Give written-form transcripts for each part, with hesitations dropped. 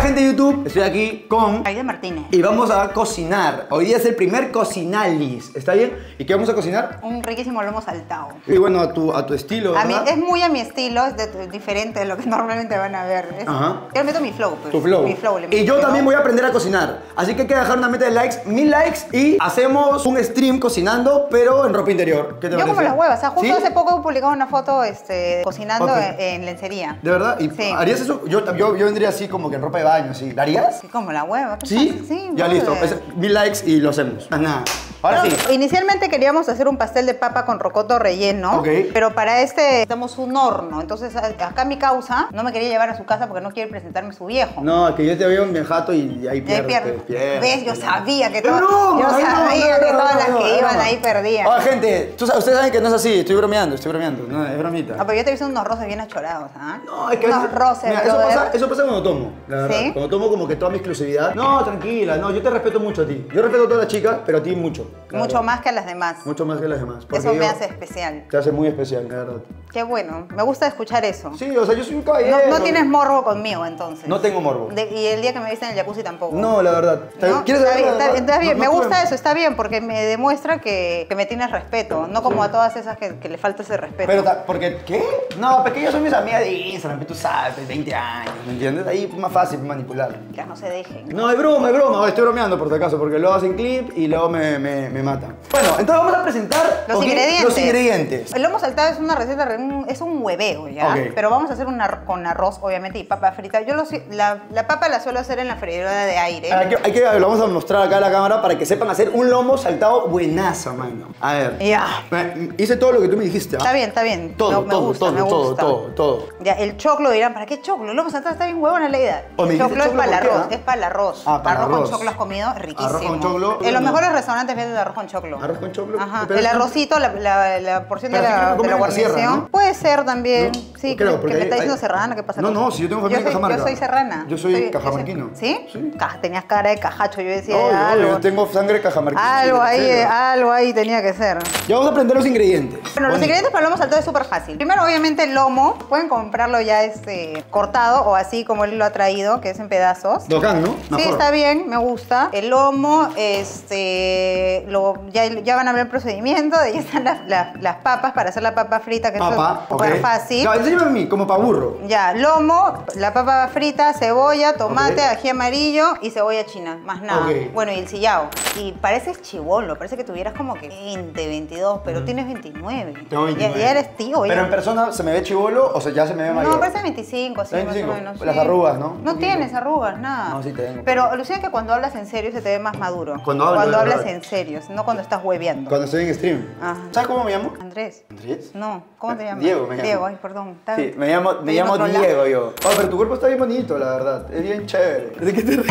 gente de YouTube, estoy aquí con Aida Martínez. y vamos a cocinar. Hoy día es el primer cocinalis, ¿está bien? ¿Y qué vamos a cocinar? Un riquísimo lomo saltado. Y bueno, a tu estilo, ¿verdad? Es muy a mi estilo, es diferente de lo que normalmente van a ver. Ajá. Yo le meto mi flow, pues. Tu flow. Mi flow le meto, y yo ¿no? también voy a aprender a cocinar. Así que hay que dejar una meta de likes, 1000 likes y hacemos un stream cocinando, pero en ropa interior. ¿Qué te Yo parece? como las huevas, o sea, justo ¿Sí? hace poco he publicado una foto cocinando Ok. en lencería. ¿De verdad? ¿Y Sí. harías eso? Yo vendría así como que en ropa de baño, así. ¿La harías? Sí, como la hueva. ¿qué ¿Sí? pasa? Sí, Ya brother. listo. 1000 likes y lo hacemos. Más nada. Ahora sí. Inicialmente queríamos hacer un pastel de papa con rocoto relleno, Ok. pero para necesitamos un horno. Entonces acá mi causa no me quería llevar a su casa porque no quiere presentarme a su viejo. No, que yo te veo en bien jato y ahí Y ahí pierdes. ¿Ves? Yo sabía que, No, yo sabía que todas las que iban no. ahí perdían. Oye, gente, ustedes saben que no es así. Estoy bromeando. No, es bromita. No, pero yo te he visto unos roces bien achorados, ¿ah? No, es que unos roces, mira, brother. eso pasa cuando tomo, la verdad. ¿Sí? Cuando tomo como que toda mi exclusividad. No, tranquila, no, yo te respeto mucho a ti. Yo respeto a todas las chicas, pero a ti mucho. la Mucho verdad. más que a las demás. Mucho más que las demás. porque Eso me yo- hace especial. Te hace muy especial, la verdad. Qué bueno, me gusta escuchar eso. Sí, o sea, yo soy un caballero. No tienes morbo conmigo, entonces. No tengo morbo. Y el día que me viste en el jacuzzi tampoco. No, la verdad. ¿No? ¿Quieres Está saber bien, la verdad? está bien. No Me gusta tuve- eso, está bien, porque me demuestra que me tienes respeto, no como a todas esas que le falta ese respeto. Pero, porque, ¿qué? No, porque ellos son mis amigas de Instagram, que tú sabes, 20 años, ¿me entiendes? Ahí es más fácil manipular. Ya no se dejen. No, es broma, estoy bromeando por si acaso, porque luego hacen clip y luego me matan. Bueno, entonces vamos a presentar Los ¿ok? ingredientes. Los ingredientes. El lomo saltado es una receta, es un hueveo, ¿ya? Ok. Pero vamos a hacer con arroz, obviamente, y papa frita. La papa la suelo hacer en la freidora de aire. Lo vamos a mostrar acá a la cámara para que sepan hacer un lomo saltado buenazo, mano. A ver. Ya. Hice todo lo que tú me dijiste. ¿ah? Está bien, está bien. Todo, No, me gusta, me gusta. todo. Ya, el choclo dirán, ¿para qué choclo? El lomo saltado está bien huevona la idea. Oh, me El dijiste choclo es choclo, para el ¿por qué, arroz, ah? es para el arroz. Ah, para arroz arroz. con choclo has comido, riquísimo. Arroz con choclo. En los mejores restaurantes venden arroz con choclo. ¿Arroz con choclo? Ajá. Pero El es- arrocito, la porción de Pero sí creo que la comen en la sierra, guarnición. ¿no? Puede ser también. ¿No? Sí, Creo, que porque me hay- está diciendo hay- serrana, ¿qué pasa? No, no, si yo tengo familia en Cajamarca. Yo soy serrana. Yo soy cajamarquino. ¿Sí? Sí. Tenías cara de cajacho, yo decía No, algo. yo tengo sangre cajamarquina. Algo ahí tenía que ser. Ya vamos a aprender los ingredientes. Bueno, los ingredientes para el lomo saltado es súper fácil. Primero, obviamente, el lomo. Pueden comprarlo ya cortado o así como él lo ha traído, que es en pedazos. Docán, ¿no? Sí, está bien, me gusta. El lomo, ya van a ver el procedimiento. Ya están las papas para hacer la papa frita, que Papa, es súper ok. fácil. Ya, enséñame a mí, como para burro. Ya, lomo, la papa frita, cebolla, tomate, Ok. ají amarillo y cebolla china, más nada. Ok. Bueno, y el sillao. Y pareces chibolo, parece que tuvieras como que 20, 22, pero tienes 29. Tengo 29. Ya eres tío. Pero ya. en persona se me ve chivolo o sea, ya se me ve mayor. No, parece 25, así 25. más o menos. Las sí. arrugas, ¿no? Un No poquito. tienes arrugas, nada. No, sí tengo. Pero alucina que cuando hablas en serio se te ve más maduro. Cuando hablo, de hablas verdad. en serio, no cuando estás hueveando. Cuando estoy en stream. Ajá. ¿Sabes cómo me llamo? Andrés. ¿Andrés? No, ¿cómo te llamas? Diego me llamo. Diego, ay, perdón. Sí, me llamo Estoy en otro Diego lado. yo. Oh, pero tu cuerpo está bien bonito, la verdad. Es bien chévere. ¿De qué te ríes?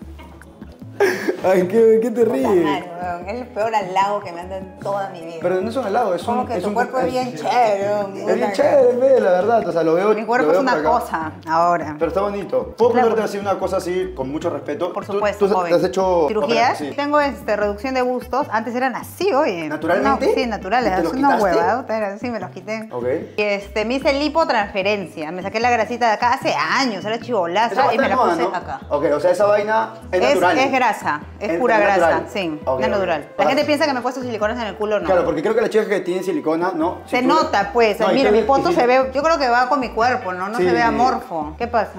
Ay, ¿qué te Puta ríes? madre, weón, es el peor halago que me han dado en toda mi vida. Pero no es un helado, es un... Como que es tu un- cuerpo es bien chévere. weón. Es bien chévere, ve, la verdad. O sea, lo veo. Mi cuerpo lo es veo una por acá. cosa ahora. Pero está bonito. ¿Puedo Claro. preguntarte así una cosa así con mucho respeto? Por ¿Tú- supuesto, ¿Tú, joven. te has hecho ¿Cirugías? Sí. Tengo reducción de bustos. Antes eran así, oye. ¿Naturalmente? No, sí, naturales. ¿Y te Es los una quitaste? huevada. Sí, me los quité. Ok. Y me hice lipotransferencia. Me saqué la grasita de acá hace años. Era Esa chivolaza va a y me estar la de moda, puse ¿no? acá. Ok, o sea, esa vaina es natural. Es grasa, es Es pura natural. grasa, sí, Ok, es ok. natural. La Para- gente piensa que me he puesto siliconas en el culo, no. Claro, porque creo que las chicas que tienen silicona, ¿no? Se nota, pues. No, y Mira, creo mi que- poto y si- se ve, yo creo que va con mi cuerpo, ¿no? No Sí. se ve amorfo. ¿Qué pasa?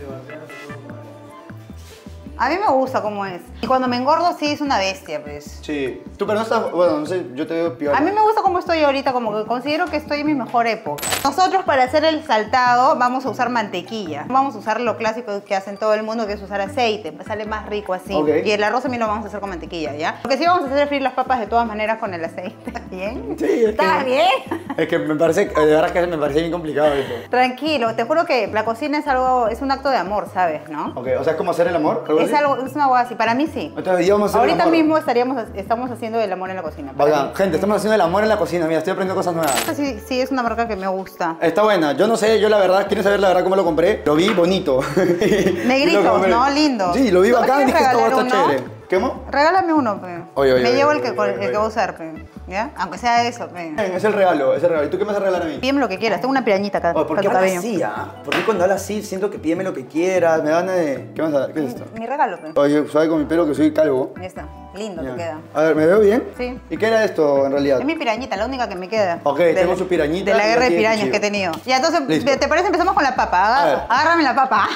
A mí me gusta cómo es. Y cuando me engordo, sí, es una bestia, pues. Sí. Tú, pero no estás... Bueno, no sé, yo te veo peor. A mí me gusta cómo estoy ahorita, como que considero que estoy en mi mejor época. Nosotros para hacer el saltado vamos a usar mantequilla. Vamos a usar lo clásico que hacen todo el mundo, que es usar aceite. Pues sale más rico así. Ok. Y el arroz también lo vamos a hacer con mantequilla, ¿ya? Lo que sí vamos a hacer es freír las papas de todas maneras con el aceite. ¿Está bien? Sí, es ¿Está que- bien? Es que me parece... De verdad que me parece bien complicado eso. Tranquilo, te juro que la cocina es un acto de amor, ¿sabes, no? Ok, o sea, es como hacer el amor. Es una hueá así, para mí sí. Entonces, íbamos a hacer Ahorita el amor. mismo estamos haciendo el amor en la cocina. para Bacán. mí. Gente, estamos haciendo el amor en la cocina. Mira, estoy aprendiendo cosas nuevas. Esta sí es una marca que me gusta. Está buena. Yo no sé, yo la verdad, ¿quieren saber la verdad cómo lo compré? Lo vi bonito. Y lo Negritos, compré. ¿no? Lindo. Sí, lo vi ¿Tú me bacán y quieres dije, esto va a regalar estar uno? chévere. ¿Quemo? Regálame uno, pe. Oye, me llevo el que oye. voy a usar, pe. ¿Ya? Aunque sea eso, pe. Es el regalo, es el regalo. ¿Y tú qué me vas a regalar a mí? Pídeme lo que quieras. Tengo una pirañita acá. Oye, ¿por qué para tu hablas cabello. así, ah? ¿Por qué cuando hablas así siento que pídeme lo que quieras? Me dan de... ¿Qué vas a dar? ¿Qué es esto? Mi regalo, pe. Oye, ¿sabes con mi pelo que soy calvo? Ya está. Lindo Ya. te queda. A ver, ¿me veo bien? Sí. ¿Y qué era esto en realidad? Es mi pirañita, la única que me queda. Ok, De tengo la- su pirañita De la y guerra de aquí el pirañas cuchillo. que he tenido. Ya, entonces, Listo. ¿te parece? Empezamos con la papa. A ver. Agárrame la papa.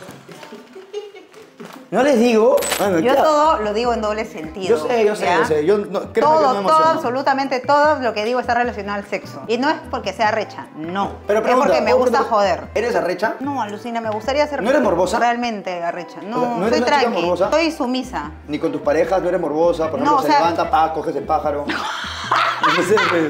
No les digo... Bueno, Yo ¿qué? todo lo digo en doble sentido. Yo sé, ¿ya? yo sé. Yo no, creo que no Todo, me todo, emociono. absolutamente todo lo que digo está relacionado al sexo. Y no es porque sea recha, no. Pero es pregunta, porque me ¿puedo gusta preguntar? joder. ¿Eres arrecha? No, alucina, me gustaría ser... ¿No eres morbosa? Realmente arrecha. No, O sea, ¿no eres soy una chica tranqui, morbosa? soy sumisa. Ni con tus parejas, no eres morbosa. Por ejemplo, No, o se sea- levanta, pa, coges el pájaro. No sé, pues.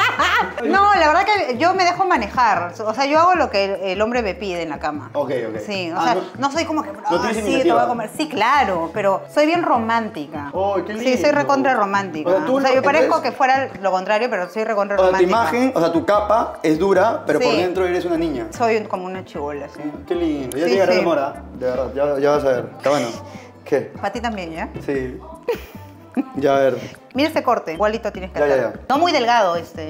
No, la verdad que yo me dejo manejar. O sea, yo hago lo que el hombre me pide en la cama. Ok, ok. Sí, o Ah, sea, no- no soy como que, no tienes sí, te iniciativa. voy a comer. Sí, claro, pero soy bien romántica. ¡Ay, qué Sí, lindo! soy recontra romántica. O sea, tú yo entonces- parezco que fuera lo contrario, pero soy recontra O sea, tu romántica. imagen, o sea, tu capa es dura, pero por Sí. dentro eres una niña. Soy como una chibola, sí. Qué lindo. Ya Sí, llegará sí. la mora. De verdad, ya vas a ver. Está bueno. ¿Qué? Para ti también, ¿ya? Sí. Ya a ver. Mira este corte, igualito tienes que Ya, hacer. ya, ya. No muy delgado este.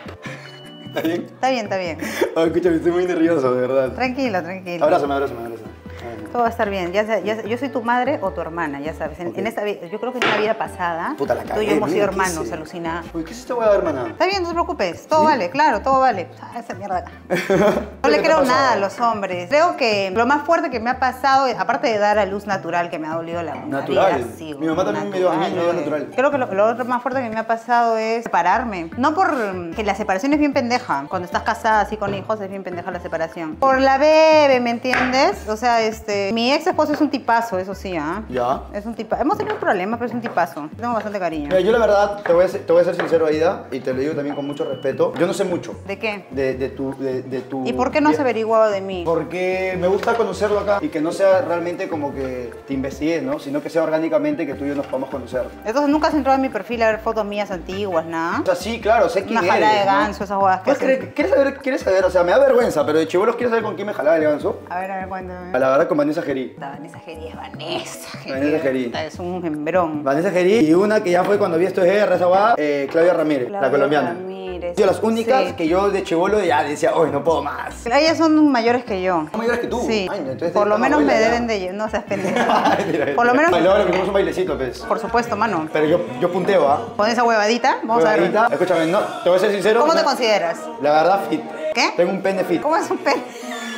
¿Está bien? Está bien, está bien. Ay, escúchame, estoy muy nervioso, de verdad. Tranquilo, tranquilo. Abrázame. Ay, Todo va a estar bien. Yo soy tu madre o tu hermana, ya sabes. En, Ok. en esta vida, yo creo que en una vida pasada, Puta, la tú cagué, y yo hemos sido mira, ¿qué hermanos, hice? alucina. Uy, ¿qué es esta hueá, hermana? Está bien, no te preocupes. Todo vale, claro, todo vale. Ah, esa mierda acá. No ¿Qué le te creo ha pasado? nada a los hombres. Creo que lo más fuerte que me ha pasado, aparte de dar a luz natural, que me ha dolido la Natural. vida, sí, Mi mamá también me dio- a mí me dio natural. Creo que lo otro más fuerte que me ha pasado es separarme. No por que la separación es bien pendeja. Cuando estás casada así con hijos es bien pendeja la separación. Por la bebé, ¿me entiendes? O sea, mi ex esposo es un tipazo, eso sí, ¿ah? Ya. Es un tipazo. Hemos tenido problemas, pero es un tipazo. Tengo bastante cariño. Mira, yo la verdad te voy a ser sincero, Aida, y te lo digo también con mucho respeto. Yo no sé mucho ¿De qué? de tu... ¿Y por qué no has averiguado de mí? Porque me gusta conocerlo acá y que no sea realmente como que te investigues, ¿no? Sino que sea orgánicamente que tú y yo nos podamos conocer. Entonces nunca has entrado en mi perfil a ver fotos mías antiguas, nada. O sea, sí, claro, sé quién Una eres, jalada de ¿no? ganso, esas huevas que ¿Puedes hacen. creer? ¿Quieres saber? O sea, me da vergüenza, pero de chibolos quiero saber con quién me jalaba el ganso. A ver, cuéntame. A la verdad con Vanessa Gerí. Vanessa Gerí es Vanessa Gerí. Vanessa Gerí. Esta Es un hembrón. Vanessa Gerí y una que ya fue cuando vi esto es guerra, esa guada, Claudia Ramírez, la Claudia colombiana. Ramírez. Tío, las únicas Sí. que yo de chibolo ya decía, hoy no puedo más. Ellas son mayores que yo. ¿Son mayores que tú? Sí. Ay, entonces por lo estás menos me abuela ya. deben de... No seas pendejo. Mentira, Por lo menos... Ay, luego le metemos un bailecito, pues. Por supuesto, mano. Pero yo punteo, ¿ah? Pon esa huevadita. Vamos a ver. Huevadita. Escúchame, no, te voy a ser sincero. ¿Cómo te no- consideras? La verdad, fit. ¿Qué? Tengo un pene fit. ¿Cómo es un pene?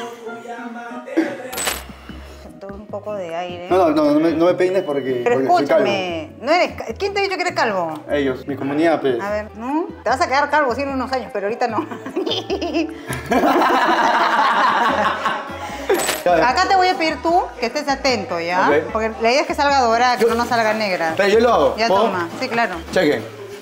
Todo un poco de aire. No me peines porque, Pero porque soy calvo. escúchame, no eres... ¿Quién te ha dicho que eres calvo? Ellos, mi comunidad, pues. A ver, ¿no? Te vas a quedar calvo sí en unos años, pero ahorita no. Acá te voy a pedir tú que estés atento, ¿ya? Ok. Porque la idea es que salga dorada, que no salga negra. Pero yo lo hago. Ya ¿Puedo? toma, sí, claro. Chequen.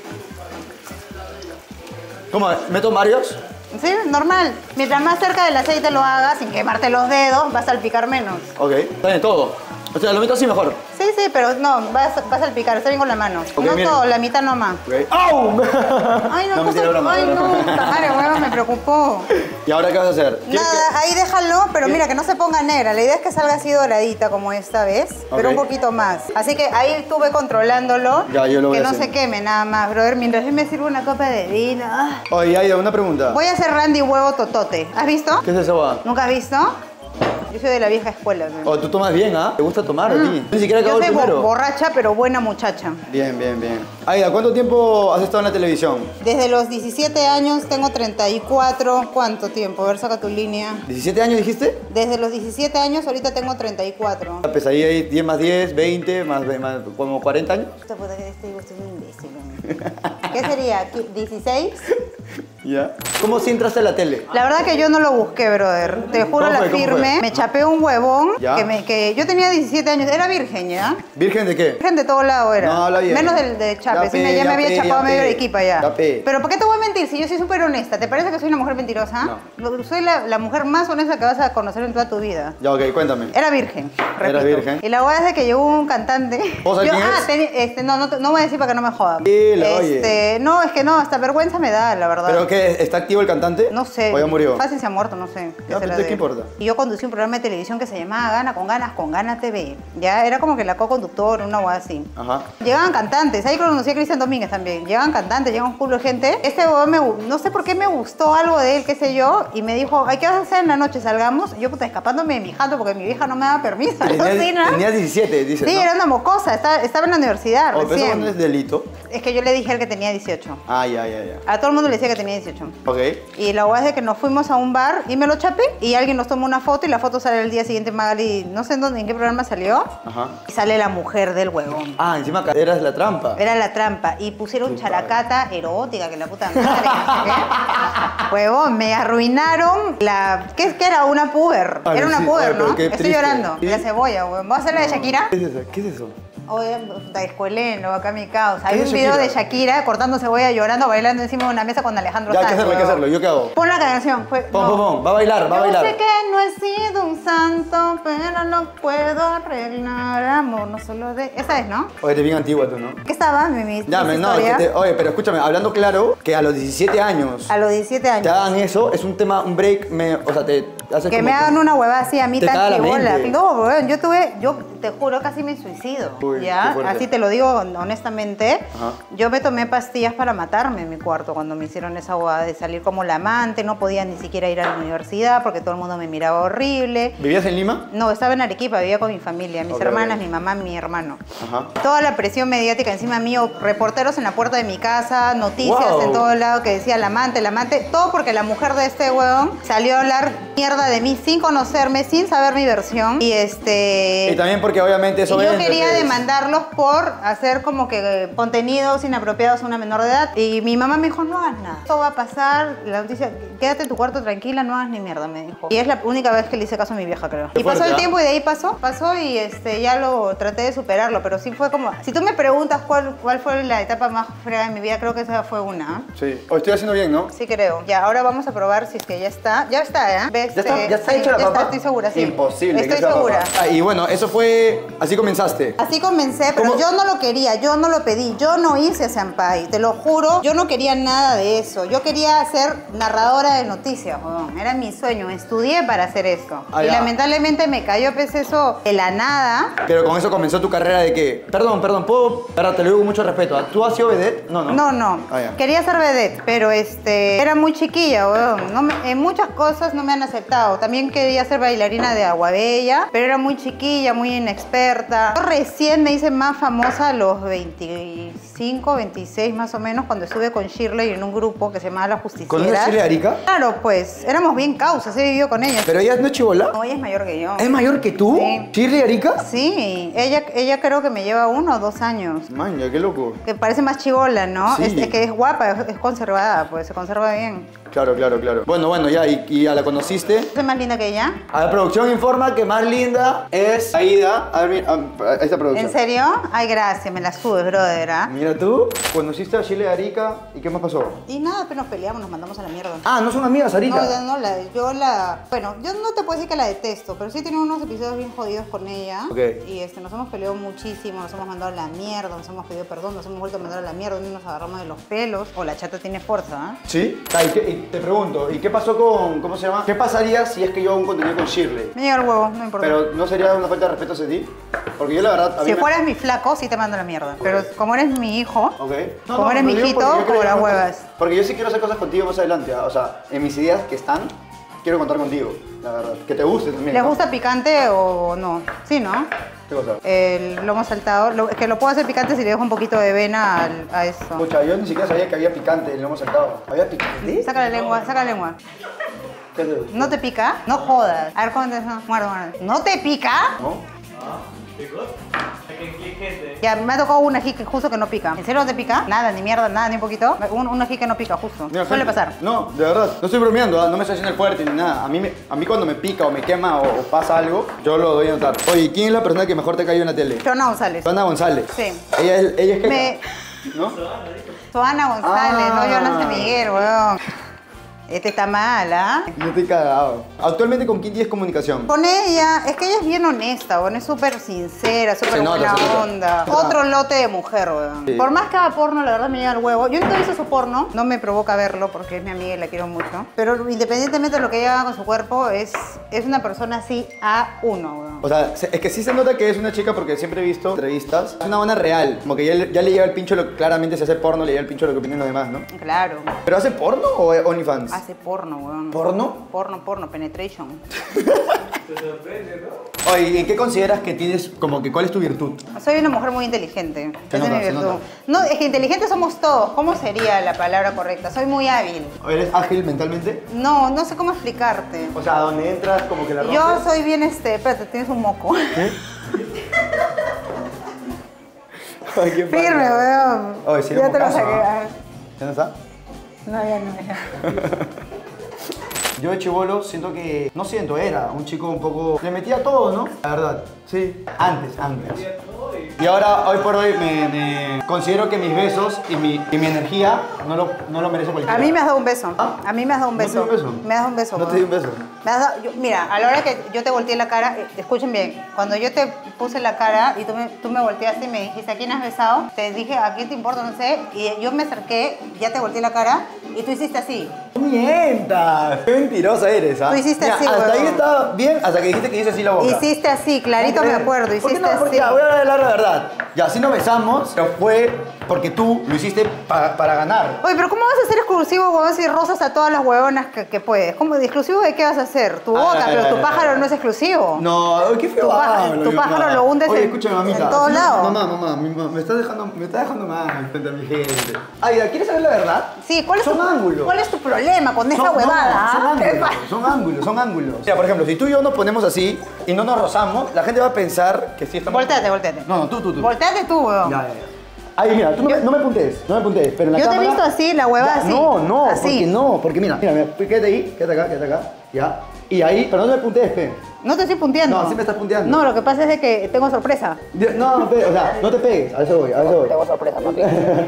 ¿Cómo? ¿Meto varios? Sí, normal. Mientras más cerca del aceite lo hagas, sin quemarte los dedos, vas a salpicar menos. Ok. Está bien, todo. O sea, lo meto así mejor. Sí, sí, pero no, vas a salpicar, está bien con la mano. Ok, no miren. todo, la mitad nomás. Ok. ¡Au! Ay, no, mentira, broma, ay, broma. no, puta madre, huevo, me preocupó. ¿Y ahora qué vas a hacer? ¿Quieres Nada, ahí déjalo, pero ¿Qué? mira, que no se ponga negra. La idea es que salga así doradita como esta vez, pero Ok. un poquito más. Así que ahí estuve controlándolo. Ya, yo lo voy que a no hacer. se queme nada más, brother. Mientras yo me sirvo una copa de vino. Ah. que... Oye, Aida, una pregunta. Voy a hacer Randy huevo totote. ¿Has visto? ¿Qué es eso, va? ¿Nunca has visto? Yo soy de la vieja escuela. ¿no? Oh, tú tomas bien, ¿ah? ¿Te gusta tomar a ti? Ni siquiera acabo Yo el soy primero. borracha, pero buena muchacha. Bien, bien, bien. Aida, ¿cuánto tiempo has estado en la televisión? Desde los 17 años tengo 34. ¿Cuánto tiempo? A ver, saca tu línea. ¿17 años dijiste? Desde los 17 años, ahorita tengo 34. Pues ahí hay 10 más 10, 20, más como 40 años. Puta, puta, que este digo, estoy un imbécil. hombre. ¿Qué sería? ¿16? ¿Ya? ¿Cómo si entraste a la tele? La verdad que yo no lo busqué, brother. Te juro ¿Cómo la fue? ¿Cómo firme. fue? Me chapé un huevón Ya. que yo tenía 17 años. Era virgen, ¿ya? ¿Virgen de qué? Virgen de todo lado era. No, habla bien. Menos del de chape. Ya Sí, pe, ya me ya había pe, chapado ya medio pe. Arequipa ya. Ya pe. Pero ¿por qué te voy a mentir si yo soy súper honesta? ¿Te parece que soy una mujer mentirosa? No. Soy la mujer más honesta que vas a conocer en toda tu vida. Ya, ok, cuéntame. Era virgen, repito. Era virgen. Y la hueá es de que llegó un cantante. ¿Vos sabés quién es? no voy a decir para que no me jodan. Dilo, oye. No, es que no, hasta vergüenza me da, la verdad. ¿Pero qué qué? ¿Está activo el cantante? No sé. ¿O ya murió? Fácil se ha muerto, no sé. Ya, pero ¿qué importa? Y yo conducí un programa de televisión que se llamaba Gana con Ganas con Gana TV. Ya, era como que la co-conductora, una hueá así. Ajá. Llegaban cantantes, ahí conocí a Cristian Domínguez también. Llegaban cantantes, llegaban un culo de gente. Este huevón no sé por qué me gustó algo de él, qué sé yo, y me dijo, ay, ¿qué vas a hacer en la noche? Salgamos. Yo, puta, escapándome de mi jato porque mi vieja no me daba permiso. Tenías 17, dices, Sí, ¿no? era una mocosa, estaba en la universidad Oh, pero eso recién. no es delito. Es que yo le dije a él que tenía 18. Ah, ya. A todo el mundo le decía que tenía 18. Ok. Y la hueá es de que nos fuimos a un bar y me lo chapé y alguien nos tomó una foto y la foto sale el día siguiente Magali, no sé en qué programa salió. Ajá. Y sale la mujer del huevón. Ah, encima eras la trampa. Era la trampa. Y pusieron characata erótica, que la puta madre. No sé qué. Huevón, me arruinaron la... ¿Qué era? Una puber. Ay, Era una sí, puber, ay, pero ¿no? qué Estoy triste. llorando. ¿Sí? La cebolla, huevón. ¿Vas a hacer la de Shakira? ¿Qué es eso? ¿Qué es eso? Oye, puta, escueleno, acá mi causa. Hay ¿Qué un es video de Shakira? Shakira cortando cebolla, llorando, bailando encima de una mesa con Alejandro Ya, hay que Sanz. hacerlo, hay que huevón. hacerlo. ¿Yo qué hago? Pon la canción. Pon. Va a bailar, va a bailar. Yo sé que no he sido un santo, pero no puedo arreglar amor, no solo de... Esa es, ¿no? Oye, te bien antigua tú, ¿no? ¿Qué estaba? Mi Ya, no, historia. oye, pero escúchame, hablando claro, que a los 17 años A los 17 años. te hagan eso, es un tema, un break, o sea, te hace Que como me hagan una huevada así a mí te tan caga la chibola. mente. No, weón, yo te juro, casi me suicido. Uy, qué ¿Ya? fuerte. Así te lo digo honestamente. Ajá. Yo me tomé pastillas para matarme en mi cuarto cuando me hicieron esa huevada de salir como la amante. No podía ni siquiera ir a la universidad porque todo el mundo me miraba horrible. ¿Vivías en Lima? No, estaba en Arequipa, vivía con mi familia, mis Ok, hermanas, ok. mi mamá, mi hermano. Ajá. Toda la presión mediática encima mío, reporteros en la puerta de mi casa, noticias Wow. en todo lado que decía el amante, todo porque la mujer de este huevón salió a hablar mierda de mí sin conocerme, sin saber mi versión. Y Y también porque obviamente eso y yo vende, quería pues. demandarlos por hacer como que contenidos inapropiados a una menor de edad. Y mi mamá me dijo, no hagas nada. Esto va a pasar, la noticia, quédate en tu cuarto tranquila, no hagas ni mierda, me dijo. Y es la única vez que le hice caso a mi vieja, creo. Qué Y pasó fuerte, el ¿ah? tiempo y de ahí pasó y ya lo traté de superarlo. Pero sí fue como, si tú me preguntas cuál fue la etapa más fea de mi vida, creo que esa fue una. Sí. O estoy haciendo bien, ¿no? Sí creo. Ya, ahora vamos a probar si es que ya está. Ya está, ¿eh? ¿Ves? ¿Ya está Sí, hecha la ya papa? estoy segura, sí. Imposible. que Estoy sea papa. segura. Ah, y bueno, eso fue... Así comenzaste. Así comencé, pero ¿Cómo? yo no lo quería, yo no lo pedí, yo no hice Senpai, te lo juro, yo no quería nada de eso. Yo quería ser narradora de noticias, weón. Era mi sueño, estudié para hacer esto. Ah, y ya. lamentablemente me cayó pues eso de la nada. Pero con eso comenzó tu carrera de que... Perdón, ¿puedo...? Verdad, te lo digo con mucho respeto. ¿Tú has sido vedette? No. No. Ah, ya. Quería ser vedette, pero era muy chiquilla, weón. En muchas cosas no me han aceptado. También quería ser bailarina de Aguabella, pero era muy chiquilla, muy inexperta. Yo recién me hice más famosa a los 25, 26 más o menos, cuando estuve con Shirley en un grupo que se llamaba La ¿Conoces a Justicieras. Shirley Arica? Claro, pues, éramos bien causas, he vivido con ella. ¿Pero ella no es chibola? No, ella es mayor que yo. ¿Es mayor que tú? Sí. ¿Shirley Arica? Sí, ella creo que me lleva 1 o 2 años. Maña, qué loco. Que parece más chibola, ¿no? Sí. Es que es guapa, es conservada, pues se conserva bien. Claro. Bueno, ya, y ya la conociste. ¿Es más linda que ella? A la producción informa que más linda es Aida. A ver, esta producción. ¿En serio? Ay, gracias, me la subes, brother, ¿ah? Mira tú, conociste a Shirley Arica y ¿qué más pasó? Y nada, pero nos peleamos, nos mandamos a la mierda. Ah, ¿no son amigas Arica? Bueno, yo no te puedo decir que la detesto, pero sí he tenido unos episodios bien jodidos con ella. Ok. Y nos hemos peleado muchísimo, nos hemos mandado a la mierda, nos hemos pedido perdón, nos hemos vuelto a mandar a la mierda, nos agarramos de los pelos. O la chata tiene fuerza, ¿ah? ¿Sí? Ah, y te pregunto, ¿y qué pasó con, cómo se llama? ¿Qué pasaría si es que yo hago un contenido con Shirley? Me llega el huevo, no importa. Pero ¿no sería una falta de respeto hacia ti? Porque yo la verdad... a mí Si me- fueras mi flaco, sí te mando a la mierda. Pero como eres mi hijo, Ok. Como eres lo mi digo hijito, porque yo como quiero las llegar a- huevas. Porque yo sí quiero hacer cosas contigo más adelante, ¿ah? O sea, en mis ideas que están, quiero contar contigo, la verdad. Que te guste también. ¿les ¿no? gusta picante o no? Sí, ¿no? ¿Qué cosa? El lomo saltado, es que lo puedo hacer picante si le dejo un poquito de vena a eso. Escucha, yo ni siquiera sabía que había picante en el lomo saltado. ¿Había picante? Saca la lengua, saca la lengua. ¿Qué te gusta? ¿No te pica? No jodas. A ver, ¿cómo te muerde? ¿No te pica? ¿No? Ya, me ha tocado un ají que justo que no pica. ¿En serio no te pica? Nada, ni mierda, nada, ni un poquito. Un ají que no pica, justo. Mira, Suele gente, pasar. No, de verdad, no estoy bromeando, ¿ah? No me estoy haciendo el fuerte ni nada. A mí cuando me pica o me quema o pasa algo, yo lo doy a notar. Oye, ¿quién es la persona que mejor te cayó en la tele? Joana González. Ana González. Sí. Ella es que... Me... ¿No? Joana González, Ah. no Joana San Miguel, weón. Este está mal, ¿ah? Yo estoy cagado. Actualmente, ¿con quién tienes comunicación? Con ella, es que ella es bien honesta, weón, es súper sincera, súper buena onda. Otro lote de mujer, weón. Sí. Por más que haga porno, la verdad me llega al huevo. Yo nunca he visto su porno, no me provoca verlo porque es mi amiga y la quiero mucho. Pero independientemente de lo que ella haga con su cuerpo, es una persona así a uno, weón. O sea, es que sí se nota que es una chica porque siempre he visto entrevistas. Es una buena real. Como que ya le llega el pincho, claramente si hace porno, le llega el pincho lo que opinan los demás, ¿no? Claro. ¿Pero hace porno o OnlyFans? Hace porno, weón. ¿Porno? Porno, penetration. Te sorprende, ¿no? Oye, ¿y qué consideras que tienes, como que cuál es tu virtud? Soy una mujer muy inteligente. Se Esa nota, es mi se virtud. nota. No, es que inteligentes somos todos. ¿Cómo sería la palabra correcta? Soy muy hábil. ¿Eres ágil mentalmente? No sé cómo explicarte. O sea, donde entras como que la rompes. Yo soy bien espérate, tienes un moco. ¿Eh? Ay, qué Firme, padre. weón. Oye, sí, Ya te lo mocazo, saqué. ¿ah? ¿Ya no está? No, ya no. Yo de chibolo siento que... No siento, era un chico un poco... Le metía todo, ¿no? La verdad. Sí. Antes. Y ahora, hoy por hoy, me considero que mis besos y mi energía no lo merece cualquiera. A mí me has dado un beso. ¿Ah? A mí me has dado un ¿No te beso. di un beso? Me has dado un beso. No te di un beso. Me has dado- mira, a la hora que yo te volteé la cara, escuchen bien, cuando yo te puse la cara y tú me volteaste y me dijiste, ¿a quién has besado? Te dije, ¿a quién te importa? No sé. Y yo me acerqué, ya te volteé la cara y tú hiciste así. ¡No mientas! ¡Qué mentirosa eres, ah! Tú hiciste Mira, así, hasta ahí huevón. estaba bien, hasta que dijiste que hice así la boca. Hiciste así, clarito me acuerdo, ¿Por qué hiciste no? Porque así. ya, voy a hablar la verdad. Ya, sí nos besamos, pero fue porque tú lo hiciste para ganar. Oye, pero ¿cómo vas a ser exclusivo, huevón, si rozas a todas las huevonas que puedes? ¿Cómo, ¿exclusivo de qué vas a hacer? Tu boca, pero tu pájaro no es exclusivo. No, qué feo. Tu pájaro lo hundes Oye, en- escúchame, mamita. en todos Sí, lados. Mamá, me estás dejando mal frente a mi gente. Aida, ¿quieres saber la verdad? Sí, ¿cuál es, Son ángulos. ¿cuál es tu problema con esa Son- huevada? no, ah? ¿Qué pasa? son ángulos. Mira, por ejemplo, si tú y yo nos ponemos así y no nos rozamos, la gente va a pensar que sí estamos... Volteate. No, tú. Volteate tú, huevón. Ya. Ahí, mira, tú no me apuntes, pero en la Yo te he cámara... visto así, la hueva Ya, así. No, Así. porque mira, quédate ahí, quédate acá, ya. Y ahí, pero no me apuntes, pe. No te estoy punteando. No, sí me estás punteando. No, lo que pasa es de que tengo sorpresa. No, pe, o sea, no te pegues, a eso voy. Tengo sorpresa, papi.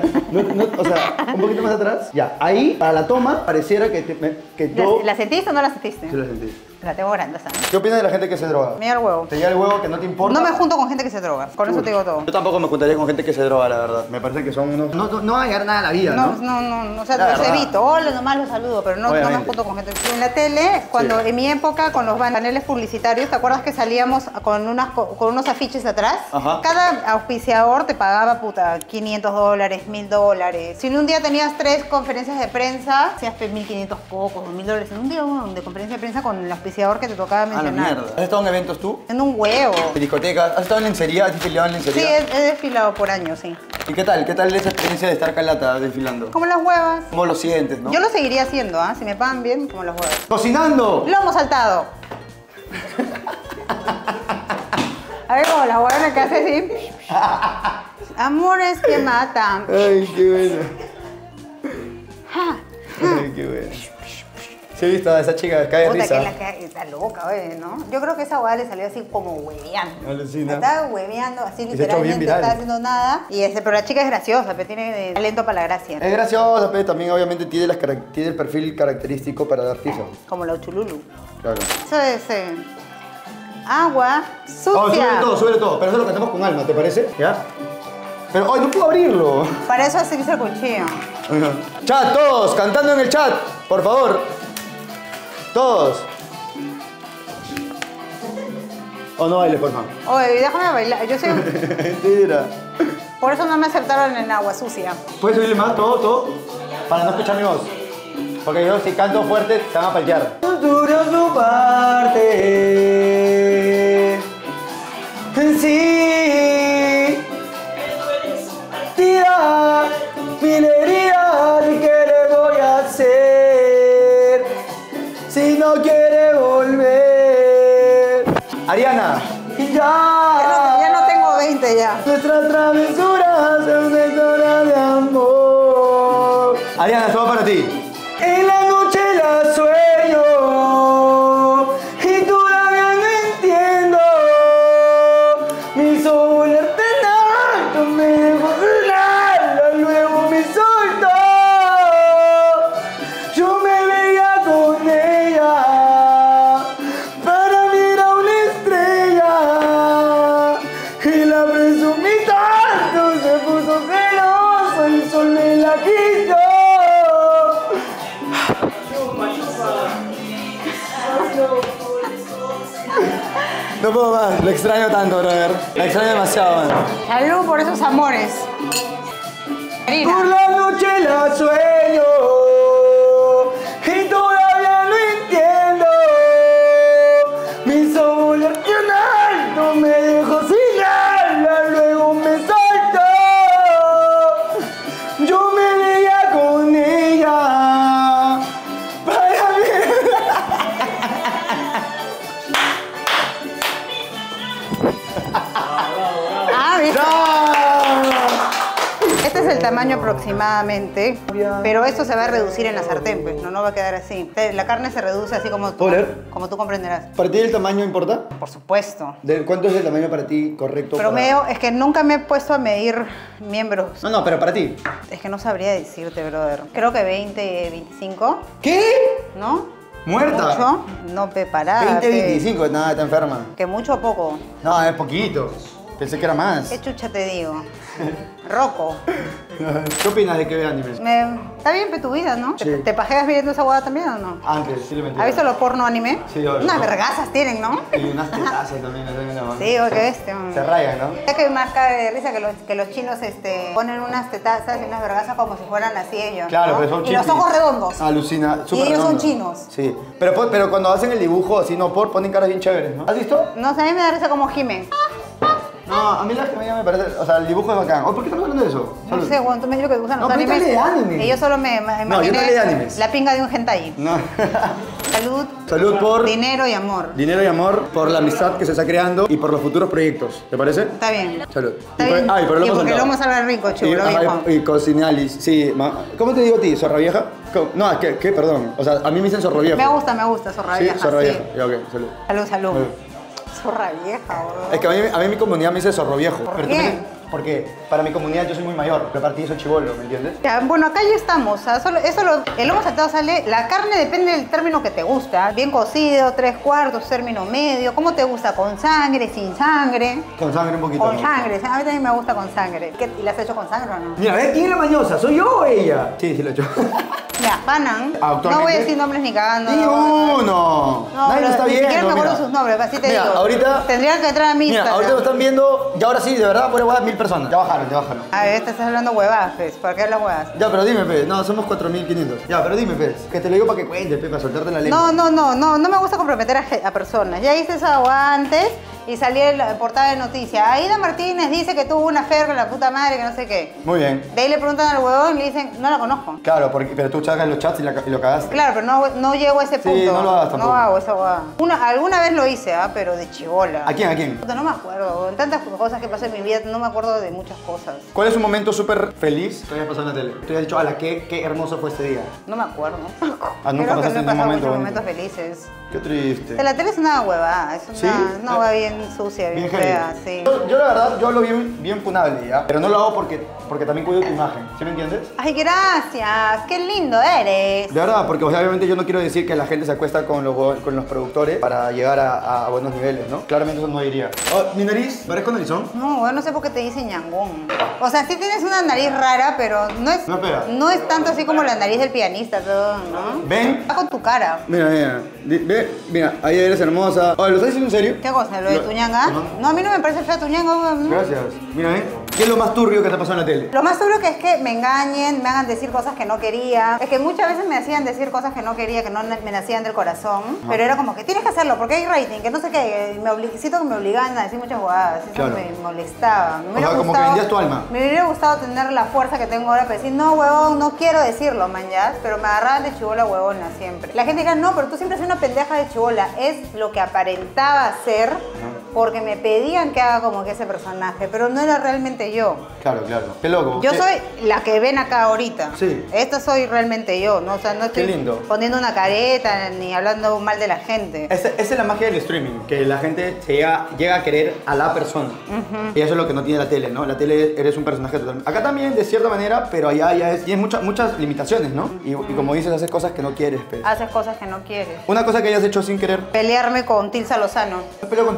O sea, un poquito más atrás, ya. Ahí, para la toma, pareciera que yo... ¿La sentiste o no la sentiste? Sí la sentí. La tengo grande, ¿sabes? ¿Qué opinas de la gente que se droga? Mira el huevo. ¿Te llega el huevo que no te importa? No me junto con gente que se droga. Con eso te digo todo. Yo tampoco me juntaría con gente que se droga, la verdad. Me parece que son unos... No va a llegar nada a la vida, ¿no? No, o sea, La los verdad. evito. Hola, nomás los saludo, pero no me Obviamente. junto con gente. En la tele, cuando Sí. en mi época, con los paneles publicitarios, ¿te acuerdas que salíamos con unos afiches atrás? Ajá. Cada auspiciador te pagaba, puta, $500, $1,000. Si en un día tenías 3 conferencias de prensa, hacías 1.500 pocos, $2,000. En un día de conferencia de prensa con el auspiciador que te tocaba A la mencionar. mierda. ¿Has estado en eventos tú? En un huevo. ¿En discotecas? ¿Has estado en lencería? ¿Has desfilado en Sí, lencería? he desfilado por años, sí. ¿Y qué tal? ¿Qué tal esa experiencia de estar calata desfilando? Como las huevas. ¿Cómo lo sientes, no? Yo lo seguiría haciendo, ¿ah? Si me pagan bien, como las huevas. ¡Cocinando! Lomo saltado. A ver, como la huevona que hace así. Amores que matan. Ay, qué bueno. Ay, qué bueno. Sí, he visto a esa chica que cae de Puta, risa. que la que está loca, güey, ¿no? Yo creo que esa huevada le salió así como hueveando. Alucina. Estaba hueveando, así se ha hecho bien literalmente, viral. no estaba haciendo nada. Pero la chica es graciosa, pero tiene talento para la gracia. Es graciosa, pero también obviamente tiene el perfil característico para dar risa. Como la Uchululu. Claro. Eso es agua Oh, sucia. súbele todo. Pero eso lo cantamos con alma, ¿te parece? ¿Ya? Pero hoy no puedo abrirlo. Para eso se hizo el cuchillo. Chat, todos, cantando en el chat, por favor. Todos. O no bailes, por favor. Oye, déjame bailar. Yo soy... Mentira. Por eso no me aceptaron en agua sucia. ¿Puedes subirle más? Todo. Para no escuchar mi voz. Porque yo si canto fuerte, se van a paltear. Dura su parte. Sí. Tira mi herida. ¿Qué le voy a hacer? Si no quiere volver. Ariana. Ya no tengo 20 ya. Nuestras travesuras es una historia de amor. Ariana, esto va para ti. En la noche la sueño y todavía no entiendo. Mi soul tanto me dejó sola, luego me soltó. Yo me veía No puedo más, lo extraño tanto, brother. La extraño demasiado, man. Salud por esos amores. Por la noche la sueño y todavía no entiendo. Mi sombra no me dejó sin hablar, luego me soltó. Yo me veía con ella. Para mí. ¿Viste? ¡No! Este es el tamaño aproximadamente, pero esto se va a reducir en la sartén, pues, no va a quedar así. La carne se reduce así como tú comprenderás. ¿Para ti el tamaño importa? Por supuesto. ¿Cuánto es el tamaño para ti correcto? Promedio, es que nunca me he puesto a medir miembros. No, pero para ti. Es que no sabría decirte, brother. Creo que 20, 25. ¿Qué? ¿No? ¿Muerta? ¿Mucho? No, preparada. 20, 25, nada, está enferma. ¿Que mucho o poco? No, es poquito. Pensé que era más. ¿Qué chucha te digo? Rocco. ¿Qué opinas de que vea animes? Está bien tu vida, ¿no? Sí. ¿Te pajeas viendo esa hueá también o no? Antes, sí le mentira. ¿Has visto los porno anime? Sí, obvio. Unas vergazas tienen, ¿no? Y unas tetazas también, no tengo nada. Sí, o qué bestia. Se rayan, ¿no? Es que más cabe de risa que los chinos ponen unas tetazas y unas vergazas como si fueran así ellos. Claro, ¿no? pero son Y los chinos. ojos redondos. Alucina, Y súper ellos son redondo. chinos. Sí, pero cuando hacen el dibujo así, no ponen caras bien chéveres, ¿no? ¿Has visto? No sé, a mí me da risa como gimen. No, a mí la gemella me parece, o sea, el dibujo es bacán. ¿Por qué estamos hablando de eso? No Salud. sé, bueno, tú me dices que te gustan No, los pero animes. dale de anime. Y yo solo me No, yo imaginé dale de animes. la pinga de un hentai. No. Salud. Salud por Dinero y amor. dinero y amor, por la amistad que se está creando y por los futuros proyectos. ¿Te parece? Está bien. Salud. Está bien. Ay, pero y porque el lomo saltado. salga rico, chulo, ajá, viejo. y cocinalis, sí. ¿Cómo te digo a ti? ¿Zorra vieja? No, ¿qué? Perdón. O sea, a mí me dicen zorro viejo. Me gusta, zorra Sí, vieja. zorra sí. vieja. Ya, ok, salud. Salud, salud. Salud. Zorra vieja, bro. Es que a mí mi comunidad me dice zorro viejo. ¿Por Pero qué? tú me- porque para mi comunidad yo soy muy mayor, pero para ti soy chibolo, ¿me entiendes? Ya, bueno, acá ya estamos. O sea, el lomo saltado sale. La carne depende del término que te gusta. Bien cocido, 3/4, término medio. ¿Cómo te gusta? ¿Con sangre, sin sangre? Con sangre un poquito. Con ¿no? sangre. A mí también me gusta con sangre. ¿Y la has hecho con sangre o no? Mira, ¿ves quién es la mañosa? ¿Soy yo o ella? Sí, sí lo he hecho. Mira, Panan. Actualmente- No voy a decir nombres ni cagando. Ni uno. No, Nadie pero lo está ni viendo. siquiera me acuerdo mira. sus nombres, así te Mira, digo. ahorita... Tendrían que entrar a mi Mira, Instagram. ahorita lo están viendo y ahora sí, de verdad, por igual 1000 personas. Ya bajaron, ya bajaron. A ver, te estás hablando huevadas, pues. ¿Por qué hablas huevadas? Ya, pero dime, pe. No, somos 4500. Ya, pero dime, pe. Que te lo digo para que cuentes, pe, para soltarte la lengua. No me gusta comprometer a personas. Ya hice eso antes y salí en la portada de noticias. Aida Martínez dice que tuvo una affair con la puta madre, que no sé qué. Muy bien. De ahí le preguntan al huevón y le dicen, no la conozco. Claro, pero tú sacas los chats y lo cagaste. Claro, pero no llego a ese Sí, punto. no lo hagas tampoco. No hago esa huevada. Alguna vez lo hice, pero de chibola. ¿A quién? ¿A quién? Puta, no me acuerdo. Huevón. Tantas cosas que pasan en mi vida, no me acuerdo de muchas cosas. ¿Cuál es un momento súper feliz que hayas pasado en la tele? Te has dicho, ala, qué hermoso fue este día. No me acuerdo. Ah, nunca Creo que pasaste no he ningún pasado momento muchos bonito. momentos felices. Qué triste. De la tele es una huevada, es ¿Sí? una hueva bien sucia, bien heavy. fea, sí. Yo la verdad, yo hablo bien funable, ¿ya? Pero no lo hago porque también cuido tu imagen, ¿sí me entiendes? Ay, gracias, qué lindo eres. De verdad, porque o sea, obviamente yo no quiero decir que la gente se acuesta con los productores para llegar a buenos niveles, ¿no? Claramente eso no diría. Oh, ¿mi nariz? ¿Parezco narizón? No, bueno, no sé por qué te dicen ñangón. O sea, sí tienes una nariz rara, pero no es, No pega. no es tanto así como la nariz del pianista, todo, ¿no? ¿Ven? Va con tu cara. Mira. Mira, ahí eres hermosa. Oye, ¿lo estás diciendo en serio? ¿Qué cosa? ¿Lo de tu ñanga? Ajá. No, a mí no me parece fea tu ñanga. ¿no? Gracias. Mira, ¿qué es lo más turbio que te pasó en la tele? Lo más duro que es que me engañen, me hagan decir cosas que no quería. Es que muchas veces me hacían decir cosas que no quería, que no me nacían del corazón. Pero era como que tienes que hacerlo porque hay rating, que no sé qué. Siento que me obligaban a decir muchas jugadas. Eso Claro. me molestaba. Me hubiera sea, como que vendías tu alma. Me hubiera gustado tener la fuerza que tengo ahora para decir, no, huevón, no quiero decirlo, man, ya. Pero me agarraban de chibola huevona siempre. La gente dirá, no, pero tú siempre eres una pendeja de chibola. Es lo que aparentaba ser porque me pedían que haga como que ese personaje, pero no era realmente yo. Claro. Qué loco. Yo soy la que ven acá ahorita. Sí. Esta soy realmente yo, ¿no? O sea, no estoy Qué lindo. poniendo una careta ni hablando mal de la gente. Esa es la magia del streaming, que la gente llega a querer a la persona. Y eso es lo que no tiene la tele, ¿no? La tele eres un personaje totalmente. Acá también, de cierta manera, pero allá ya tienes muchas limitaciones, ¿no? Y como dices, haces cosas que no quieres, pues. Haces cosas que no quieres. Una cosa que hayas hecho sin querer. Pelearme con Tilsa Lozano. ¿Has peleado con Tilsa? Ok.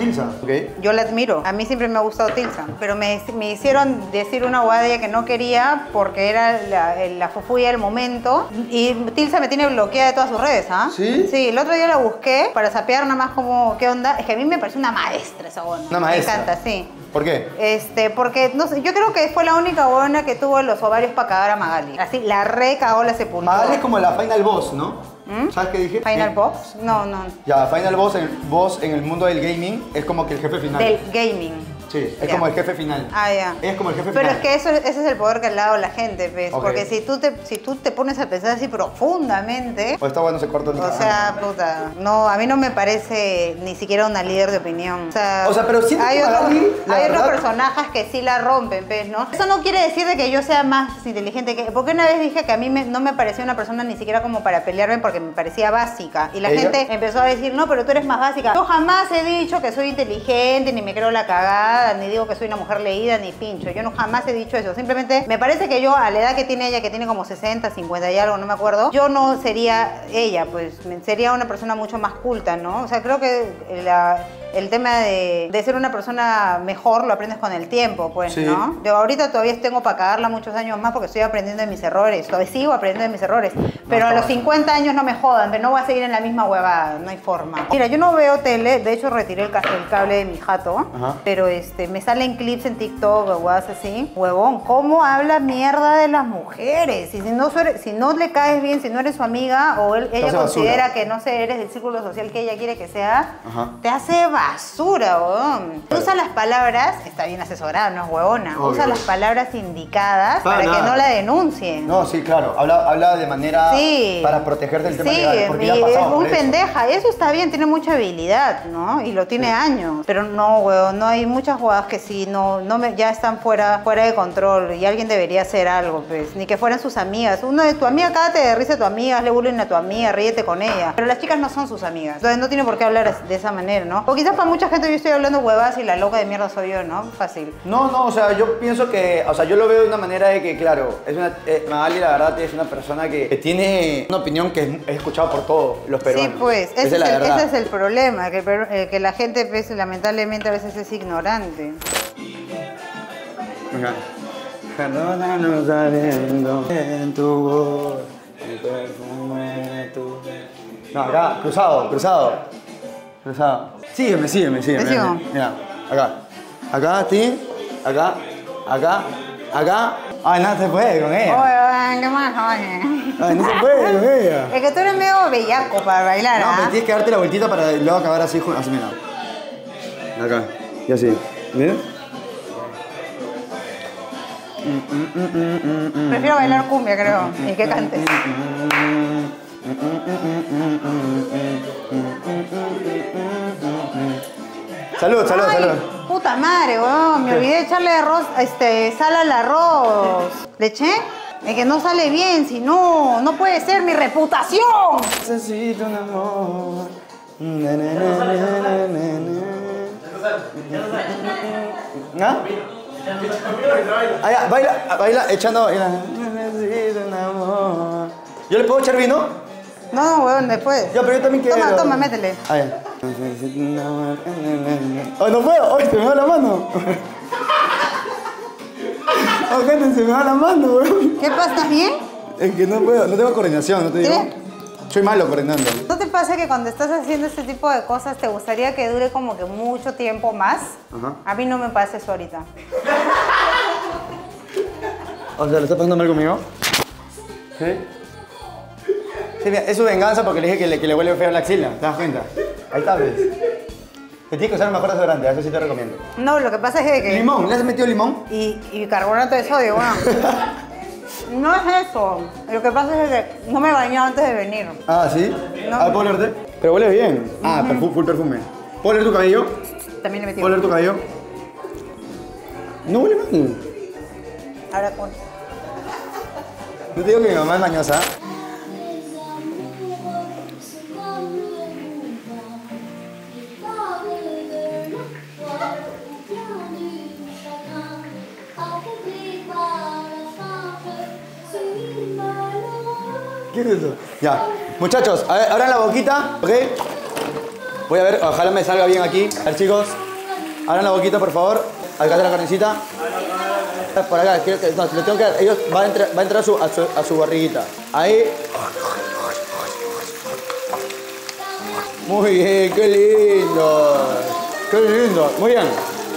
Yo la admiro. A mí siempre me ha gustado Tilsa. Pero me hicieron decir una huevada de ella que no quería porque era la fufuya del momento. Y Tilsa me tiene bloqueada de todas sus redes, ¿ah? ¿Sí? Sí, el otro día la busqué para sapear nada más como qué onda. Es que a mí me parece una maestra esa huevona. Una maestra. Me encanta, sí. ¿Por qué? Porque no sé, yo creo que fue la única huevona que tuvo los ovarios para cagar a Magali. Así, la recagó, la sepultó. Magali es como la Final Boss, ¿no? ¿Sabes qué dije? ¿Final Boss? No. Ya, Final Boss en el mundo del gaming es como que el jefe final. Del gaming. Sí, es Ya. como el jefe final. Ah, ya. Es como el jefe Pero final. es que ese es el poder que le ha dado la gente, ¿ves? Ok. Porque si tú te pones a pensar así profundamente, O esta bueno se corta el o sea, puta, no, a mí no me parece ni siquiera una líder de opinión. O sea, pero siento hay que Magali, la hay otros verdad- personajes que sí la rompen, ¿ves? ¿No? Eso no quiere decir de que yo sea más inteligente que... Porque una vez dije que a mí no me parecía una persona ni siquiera como para pelearme porque me parecía básica. Y la ¿Ella? gente empezó a decir, no, pero tú eres más básica. Yo jamás he dicho que soy inteligente, ni me creo la cagada, ni digo que soy una mujer leída, ni pincho. Yo no jamás he dicho eso. Simplemente me parece que yo, a la edad que tiene ella, que tiene como 60, 50 y algo, no me acuerdo, yo no sería ella, pues sería una persona mucho más culta, ¿no? O sea, creo que el tema de ser una persona mejor lo aprendes con el tiempo, pues, Sí. ¿no? Yo ahorita todavía tengo para cagarla muchos años más porque estoy aprendiendo de mis errores. Todavía sigo aprendiendo de mis errores. Pero a los 50 años no me jodan, pero no voy a seguir en la misma huevada, no hay forma. Mira, yo no veo tele, de hecho retiré el cable de mi jato, Ajá. pero me salen clips en TikTok o huevadas así. Huevón, ¿cómo habla mierda de las mujeres? Y si no le caes bien, si no eres su amiga o ella hace considera basura. que no sé, eres del círculo social que ella quiere que sea, Ajá. te hace basura, huevón. Usa las palabras, está bien asesorada, no es huevona. Obvio. Usa las palabras indicadas para nada. que no la denuncien. No, sí, claro. Habla de manera Sí. para protegerte del tema Sí, legal. Porque ya ha y es pasado por muy eso. pendeja. Eso está bien, tiene mucha habilidad, ¿no? Y lo tiene años. Pero no, weón, no hay muchas jugadas que sí, ya están fuera de control. Y alguien debería hacer algo, pues. Ni que fueran sus amigas. Uno de tu amiga, cágate de risa a tu amiga, hazle bullying a tu amiga, ríete con ella. Pero las chicas no son sus amigas. Entonces no tiene por qué hablar de esa manera, ¿no? O quizás para mucha gente yo estoy hablando huevas y la loca de mierda soy yo, ¿no? Fácil. No, o sea, yo pienso que, o sea, yo lo veo de una manera de que, claro, Magali la verdad es una persona que tiene una opinión que es escuchada por todos los peruanos. Sí, pues, Esa es la verdad. ese es el problema, que la gente, pues, lamentablemente a veces es ignorante. Venga. Perdónanos sabiendo en tu voz, el perfume de tu... No, acá, cruzado. Sígueme. ¿Te sigo? Mira, acá, a ti, acá. Ay, no se puede con ella. Oye, ¿qué más, oye? Ay, no se puede con ella. Es que tú eres medio bellaco para bailar, No, ¿ah? pero tienes que darte la vueltita para luego acabar así, así, mira. Acá, y así. ¿Mira? Prefiero bailar cumbia, creo, y que cantes. Salud. Ay, puta madre, weón, me olvidé de echarle arroz, sal al arroz. ¿Le eché? Es que no sale bien, si no puede ser mi reputación. Necesito un amor. ¿Ah? Ah, ya, baila, echando. Necesito un amor. ¿Yo le puedo echar vino? No, weón, después. Ya, pero yo también quiero. Toma, métele. Ah, ya. Necesito un amor. ¡Ay, no puedo! ¡Ay, se me va la mano! ¡Oh, gente, se me va la mano, weón! ¿Qué pasa? ¿Estás bien? Es que no puedo, no tengo coordinación, no te digo. ¿Tienes? Soy malo coordinando. ¿No te pasa que cuando estás haciendo este tipo de cosas te gustaría que dure como que mucho tiempo más? Ajá. A mí no me pasa eso ahorita. O sea, ¿le está pasando mal conmigo? ¿Sí? Sí, mira, es su venganza porque le dije que le huele feo la axila, ¿te das cuenta? Ahí está, ¿ves? Te tienes que usar el mejor desodorante, eso sí te recomiendo. No, lo que pasa es que... ¿Limón? ¿Le has metido limón? Y carbonato de sodio, bueno. No es eso. Lo que pasa es que no me bañé antes de venir. Ah, ¿sí? No. Ah, ¿puedo olerte? Pero huele bien. Ah, full perfume. ¿Puedo oler tu cabello? También le metí. ¿Puedo oler tu cabello? No huele mal. Ahora con... No te digo que mi mamá es mañosa. ¿Qué es eso? Ya. Muchachos, a ver, abran la boquita, ¿ok? Voy a ver, ojalá me salga bien aquí. A ver, chicos. Abran la boquita, por favor. Acá está la carnecita. Por acá, quiero que, no, lo tengo que dar. Ellos va a entrar a su barriguita. Ahí. Muy bien, qué lindo. Qué lindo. Muy bien.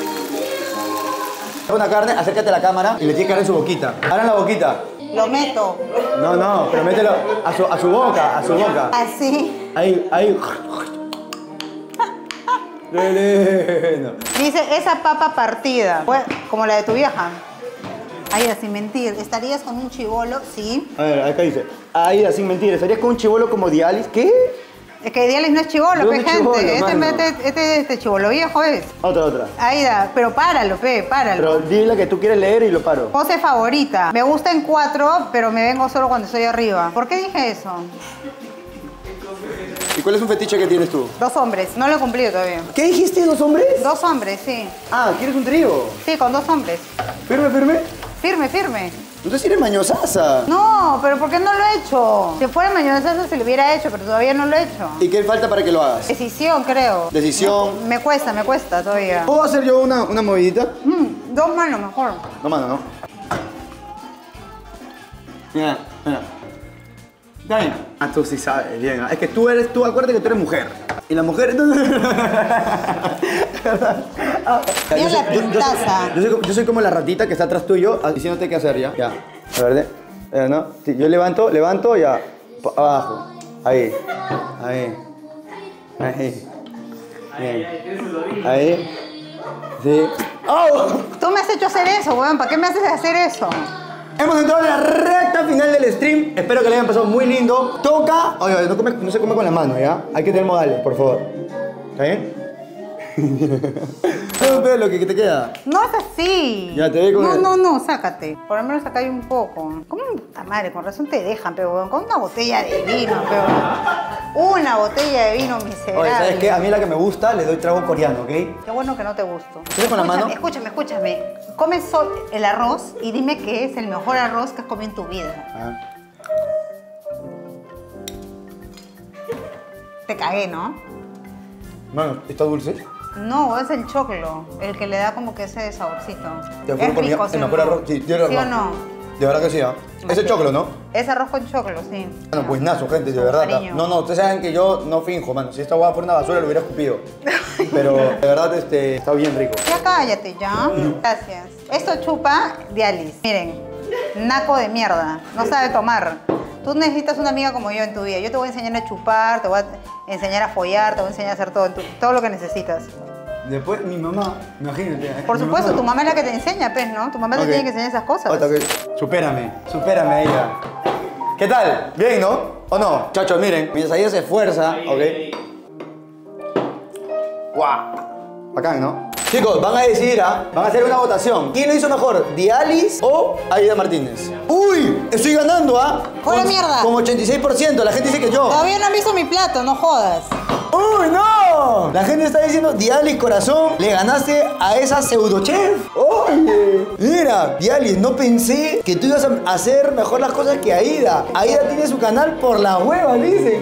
Una carne, acércate a la cámara y le tienes que dar en su boquita. Abran la boquita. Lo meto. No, pero mételo a su boca, Así. Ahí. Qué lindo. Dice, esa papa partida. Pues, como la de tu vieja. Aida, sin mentir, ¿estarías con un chibolo? Sí. A ver, acá dice. Aida, sin mentir, ¿estarías con un chibolo como Dialis? ¿Qué? Es que Dialis no es chibolo, pe, chibolo, gente. Este chibolo viejo es. Otra. Aida, pero páralo, páralo. Pero dile que tú quieres leer y lo paro. Pose favorita. Me gusta en 4, pero me vengo solo cuando estoy arriba. ¿Por qué dije eso? ¿Y cuál es un fetiche que tienes tú? 2 hombres. No lo he cumplido todavía. ¿Qué dijiste, 2 hombres? 2 hombres, sí. Ah, ¿quieres un trío? Sí, con 2 hombres. Firme. Firme. Entonces eres mañosaza. No, pero ¿por qué no lo he hecho? Si fuera mañosa se lo hubiera hecho, pero todavía no lo he hecho. ¿Y qué falta para que lo hagas? Decisión, creo. Decisión. Me cuesta todavía. ¿Puedo hacer yo una movidita? 2 manos mejor. No, mano, no. Mira. Está bien. Ah, tú sí sabes, bien. Es que tú acuérdate que tú eres mujer. Y la mujer... Mira la pintaza. Yo soy como la ratita que está atrás tuyo diciéndote qué hacer, ¿ya? Ya. A ver, ¿no? Sí, yo levanto, ya. Abajo. Ahí. Bien. Ahí. Sí. ¡Oh! Tú me has hecho hacer eso, weón. ¿Para qué me haces hacer eso? Hemos entrado en la recta final del stream. Espero que le hayan pasado muy lindo. Toca... Oye, no se come con la mano, ¿ya? Hay que tener modales, por favor. ¿Está bien? No veo lo que te queda. No es así. Ya te ve con No, sácate. Por lo menos acá hay un poco. ¿Cómo puta madre? Con razón te dejan, pero weón. Con una botella de vino, pero una botella de vino miserable. Oye, ¿sabes qué? A mí la que me gusta le doy trago coreano, ¿ok? Qué bueno que no te gustó. ¿Quieres con la mano? Escúchame. Come el arroz y dime que es el mejor arroz que has comido en tu vida. Ah. Te cagué, ¿no? Mano, ¿está dulce? No, es el choclo, el que le da como que ese saborcito. Te juro por mí, el mejor arroz. Sí, tienes ¿Sí o razón. no? De verdad que sí, ¿ah? Es el choclo, ¿no? Es arroz con choclo, sí. Bueno, pues nazo, gente, de Con verdad. cariño. No, ustedes saben que yo no finjo, mano. Si esta hueá fuera una basura, lo hubiera escupido. Pero, de verdad, está bien rico. Ya cállate, ya. Gracias. Esto chupa Dialis. Miren, naco de mierda. No sabe tomar. Tú necesitas una amiga como yo en tu vida. Yo te voy a enseñar a chupar, te voy a enseñar a follar, te voy a enseñar a hacer todo lo que necesitas. Después, mi mamá, imagínate. Por mi supuesto, mamá. tu mamá es la que te enseña, pues, ¿no? Tu mamá te Ok. tiene que enseñar esas cosas. Otra vez. Supérame a ella. ¿Qué tal? ¿Bien, no? ¿O no? Chachos, miren, mientras ella se esfuerza, ¿ok? ¡Guau! Bacán, ¿no? Chicos, van a decidir, van a hacer una votación. ¿Quién lo hizo mejor, Dialis o Aida Martínez? ¡Uy! Estoy ganando, ¡Hola, mierda! Como 86%, la gente dice que yo. Todavía no han visto mi plato, no jodas. ¡Uy, no! La gente está diciendo, Dialis, corazón, le ganaste a esa pseudochef. Oye, mira, Dialis, no pensé que tú ibas a hacer mejor las cosas que Aida. Aida tiene su canal por la hueva, dicen.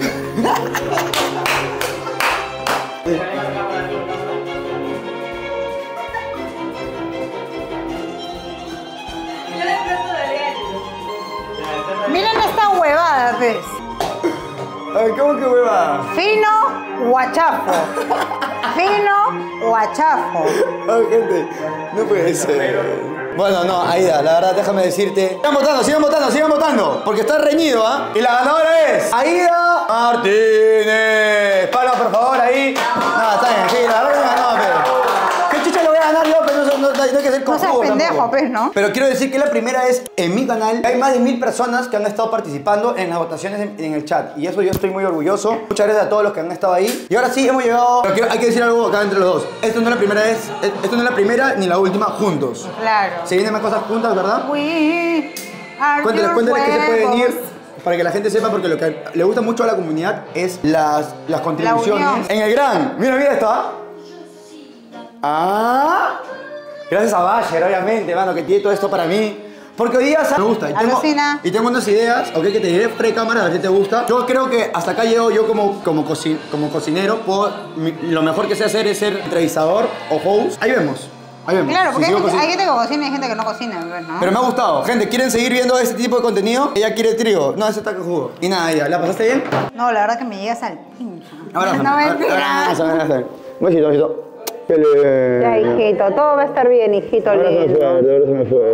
Miren esta huevada, pues. Ay, ¿cómo que hueva? Fino guachafo. Fino guachafo. Ay, gente, no puede ser. Bueno, no, Aida, la verdad, déjame decirte. Sigan votando, porque está reñido, Y la ganadora es Aida Martínez. Palo, por favor, ahí. No, está bien, sí, la verdad que ganó, pero. ¿Qué chucha le voy a ganar yo? Pero no hay que ser No seas cojudo pendejo, tampoco. pues, ¿no? Pero quiero decir que la primera es en mi canal. Hay más de 1000 personas que han estado participando en las votaciones en el chat. Y eso yo estoy muy orgulloso. Muchas gracias a todos los que han estado ahí. Y ahora sí, hemos llegado... Pero hay que decir algo acá entre los dos. Esto no es la primera ni la última juntos. Claro. Se vienen más cosas juntas, ¿verdad? We are Cuéntales your que se puede huevos. venir para que la gente sepa, porque lo que le gusta mucho a la comunidad es las contribuciones. unión. En el gran. Mira esto, Gracias a Basher, obviamente, mano, que tiene todo esto para mí. Porque hoy día me gusta. Alucina. Y tengo unas ideas, ok, que te diré pre-cámara, a ver si te gusta. Yo creo que hasta acá llego yo como cocinero. Lo mejor que sé hacer es ser entrevistador o host. Ahí vemos. Ahí vemos. Claro, porque Si sigo hay gente que cocina y hay gente que no cocina, ¿no? Pero me ha gustado. Gente, ¿quieren seguir viendo este tipo de contenido? Ella quiere trigo. No, ese está que jugo. Y nada, ella. ¿La pasaste bien? No, la verdad que me llegas al pincho. Ahora, no mentira. Un besito, besito. Ya, hijito, todo va a estar bien, hijito lindo. Ahora se me fue.